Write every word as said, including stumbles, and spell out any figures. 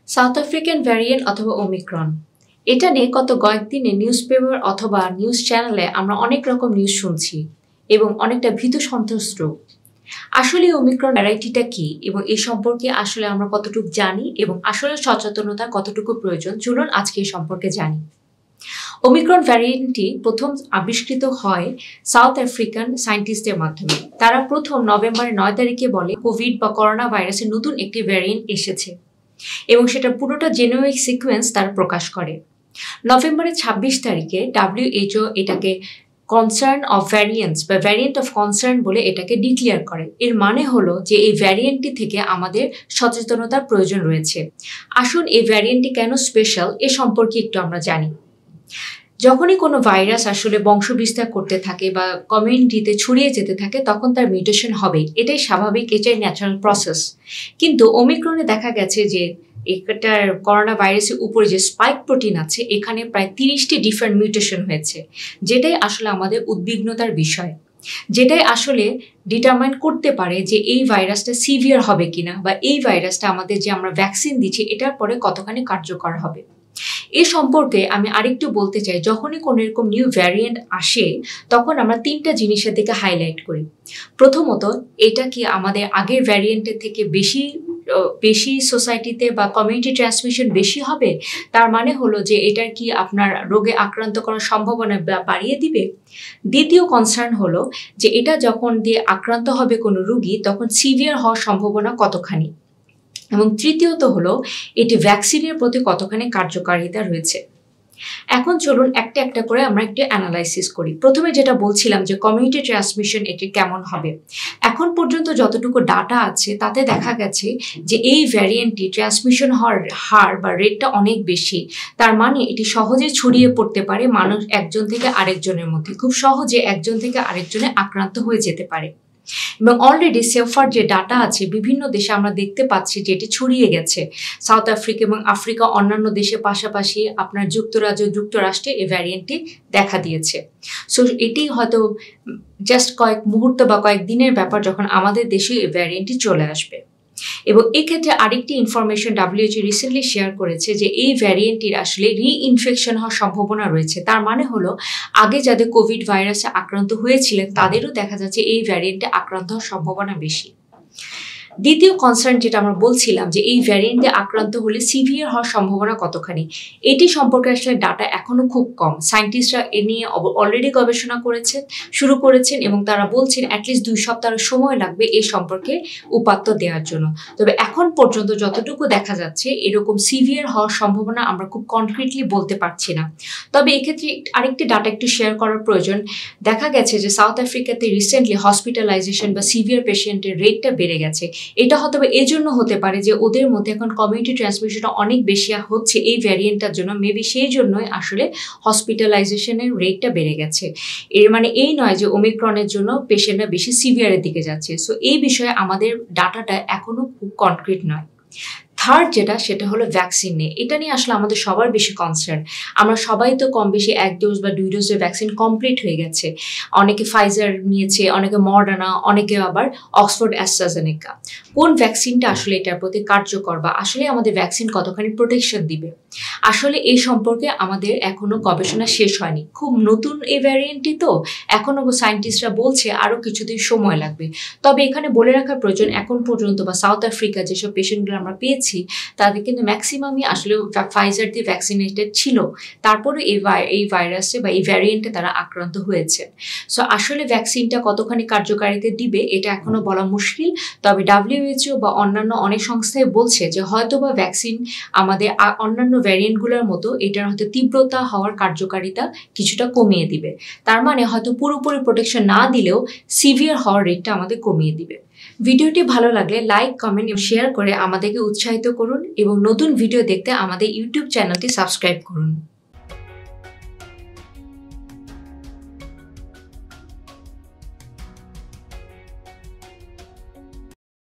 South African variant অথবা Omicron, এটা নিয়ে গত কয়েকদিনে নিউজ পেপার অথবা নিউজ চ্যানেলে আমরা অনেক রকম নিউজ শুনছি এবং অনেকটা ভীত সন্ত্রস্ত। আসলে ওমিক্রন ভ্যারাইটিটা কি এবং এই সম্পর্কে আসলে আমরা কতটুকু জানি এবং আসলে সচেতনতা কতটুকু প্রয়োজন, চলুন আজকে এই সম্পর্কে জানি। ওমিক্রন ভ্যারিয়েন্টটি প্রথম আবিষ্কৃত হয় সাউথ আফ্রিকান সায়েন্টিস্টদের মাধ্যমে। তারা প্রথম নভেম্বরের নয় তারিখে বলে কোভিড বা করোনা ভাইরাসের নতুন একটি ভ্যারিয়েন্ট এসেছে এবং সেটা পুরোটা জেনোমিক সিকোয়েন্স তারা প্রকাশ করে। নভেম্বরের ছাব্বিশ তারিখে ডাব্লিউএইচও এটাকে কনসার্ন অফ ভ্যারিয়েন্স বা ভ্যারিয়েন্ট অফ কনসার্ন বলে এটাকে ডিক্লেয়ার করে। এর মানে হলো যে এই ভ্যারিয়েন্টটি থেকে আমাদের সচেতনতার প্রয়োজন রয়েছে। আসুন এই ভ্যারিয়েন্টটি কেন স্পেশাল এ সম্পর্কে একটু আমরা জানি। যখনই কোনো ভাইরাস আসলে বংশবিস্তার করতে থাকে বা কমিউনিটিতে ছড়িয়ে যেতে থাকে তখন তার মিউটেশন হবেই, এটাই স্বাভাবিক, এটাই ন্যাচারাল প্রসেস। কিন্তু ওমিক্রনে দেখা গেছে যে এটার করোনা ভাইরাসের উপরে যে স্পাইক প্রোটিন আছে এখানে প্রায় তিরিশটি ডিফারেন্ট মিউটেশন হয়েছে, যেটাই আসলে আমাদের উদ্বিগ্নতার বিষয়, যেটাই আসলে ডিটারমাইন করতে পারে যে এই ভাইরাসটা সিভিয়ার হবে কিনা বা এই ভাইরাসটা আমাদের যে আমরা ভ্যাকসিন দিচ্ছি এটার পরে কতখানি কার্যকর হবে। এ সম্পর্কে আমি আরেকটু বলতে চাই, যখনই কোনো এরকম নিউ ভ্যারিয়েন্ট আসে তখন আমরা তিনটা জিনিসের দিকে হাইলাইট করি। প্রথমত, এটা কি আমাদের আগের ভ্যারিয়েন্টের থেকে বেশি বেশি সোসাইটিতে বা কমিউনিটি ট্রান্সমিশন বেশি হবে, তার মানে হলো যে এটার কি আপনার রোগে আক্রান্ত করার সম্ভাবনা বাড়িয়ে দিবে। দ্বিতীয় কনসার্ন হলো যে এটা যখন দিয়ে আক্রান্ত হবে কোনো রোগী তখন সিভিয়ার হওয়ার সম্ভাবনা কতখানি, এবং তৃতীয়ত হলো এটি ভ্যাকসিনের প্রতি কতখানি কার্যকারিতা রয়েছে। এখন চলুন একটা একটা করে আমরা একটু অ্যানালাইসিস করি। প্রথমে যেটা বলছিলাম যে কমিউনিটি ট্রান্সমিশন এটি কেমন হবে, এখন পর্যন্ত যতটুকু ডাটা আছে তাতে দেখা গেছে যে এই ভ্যারিয়েন্টটি ট্রান্সমিশন হওয়ার হার বা রেটটা অনেক বেশি। তার মানে এটি সহজে ছড়িয়ে পড়তে পারে মানুষ একজন থেকে আরেকজনের মধ্যে, খুব সহজে একজন থেকে আরেকজনে আক্রান্ত হয়ে যেতে পারে। এবং অলরেডি সেফার যে ডাটা আছে বিভিন্ন দেশে আমরা দেখতে পাচ্ছি যে এটি ছড়িয়ে গেছে। সাউথ আফ্রিকা এবং আফ্রিকা অন্যান্য দেশের পাশাপাশি আপনার যুক্তরাজ্য যুক্তরাষ্ট্রে এই ভ্যারিয়েন্টটি দেখা দিয়েছে। সো এটি হয়তো জাস্ট কয়েক মুহূর্ত বা কয়েক দিনের ব্যাপার যখন আমাদের দেশে এই ভ্যারিয়েন্টটি চলে আসবে। এবং এক্ষেত্রে আরেকটি ইনফরমেশন ডাব্লিউএইচও রিসেন্টলি শেয়ার করেছে যে এই ভ্যারিয়েন্টটির আসলে রিইনফেকশন হওয়ার সম্ভাবনা রয়েছে। তার মানে হলো আগে যাদের কোভিড ভাইরাসে আক্রান্ত হয়েছিলেন তাদেরও দেখা যাচ্ছে এই ভ্যারিয়েন্টে আক্রান্ত হওয়ার সম্ভাবনা বেশি। দ্বিতীয় কনসার্ন যেটা আমরা বলছিলাম যে এই ভ্যারিয়েন্টে আক্রান্ত হলে সিভিয়ার হওয়ার সম্ভাবনা কতখানি, এটি সম্পর্কে আসলে ডাটা এখনো খুব কম। সায়েন্টিস্টরা এ নিয়ে অলরেডি গবেষণা করেছেন শুরু করেছেন এবং তারা বলছেন অ্যাটলিস্ট দুই সপ্তাহ সময় লাগবে এই সম্পর্কে উপাত্ত দেওয়ার জন্য। তবে এখন পর্যন্ত যতটুকু দেখা যাচ্ছে এরকম সিভিয়ার হওয়ার সম্ভাবনা আমরা খুব কনক্রিটলি বলতে পারছি না। তবে এক্ষেত্রে আরেকটি ডাটা একটু শেয়ার করার প্রয়োজন। দেখা গেছে যে সাউথ আফ্রিকাতে রিসেন্টলি হসপিটালাইজেশন বা সিভিয়ার পেশেন্টের রেটটা বেড়ে গেছে। এটা হয়তো এই জন্য হতে পারে যে ওদের মধ্যে এখন কমিউনিটি ট্রান্সমিশনটা অনেক বেশি হচ্ছে এই ভ্যারিয়েন্টটার জন্য, মেবি সেই জন্যই আসলে হসপিটালাইজেশনের রেটটা বেড়ে গেছে। এর মানে এই নয় যে ওমিক্রনের জন্য পেশেন্টরা বেশি সিভিয়ারের দিকে যাচ্ছে। সো এই বিষয়ে আমাদের ডাটাটা এখনো খুব কনক্রিট নয়। থার্ড যেটা সেটা হলো ভ্যাকসিন নিয়ে, এটা নিয়ে আসলে আমাদের সবার বেশি কনসার্ন। আমরা সবাই তো কম বেশি এক ডোজ বা দুই ডোজের ভ্যাকসিন কমপ্লিট হয়ে গেছে। অনেকে ফাইজার নিয়েছে, অনেকে মডার্না, অনেকে আবার অক্সফোর্ড অ্যাস্ট্রাজেনেকা। কোন ভ্যাকসিনটা আসলে এটার প্রতি কার্যকর বা আসলে আমাদের ভ্যাকসিন কতখানি প্রোটেকশন দিবে, আসলে এই সম্পর্কে আমাদের এখনো গবেষণা শেষ হয়নি। খুব নতুন এই ভ্যারিয়েন্টটি তো এখনো সায়েন্টিস্টরা বলছে আরও কিছুদিন সময় লাগবে। তবে এখানে বলে রাখার প্রয়োজন এখন পর্যন্ত বা সাউথ আফ্রিকা যেসব পেশেন্টগুলো আমরা পেয়েছি তাদের কিন্তু ম্যাক্সিমামই আসলে ফাইজার দিয়ে ভ্যাকসিনেটেড ছিল, তারপরে এই এই ভাইরাসে বা এই ভ্যারিয়েন্টে তারা আক্রান্ত হয়েছে। সো আসলে ভ্যাকসিনটা কতখানি কার্যকারিতা দিবে এটা এখনো বলা মুশকিল। তবে ডাব্লিউএইচও বা অন্যান্য অনেক সংস্থায় বলছে যে হয়তো বা ভ্যাকসিন আমাদের অন্যান্য ভ্যারিয়েন্টগুলোর মতো এটার হয়তো তীব্রতা হওয়ার কার্যকারিতা কিছুটা কমিয়ে দিবে। তার মানে হয়তো পুরোপুরি প্রোটেকশন না দিলেও সিভিয়ার হওয়ার রেটটা আমাদের কমিয়ে দিবে। ভিডিওটি ভালো লাগলে লাইক, কমেন্ট এবং শেয়ার করে আমাদেরকে উৎসাহিত করুন এবং নতুন ভিডিও দেখতে আমাদের ইউটিউব চ্যানেলটি সাবস্ক্রাইব করুন।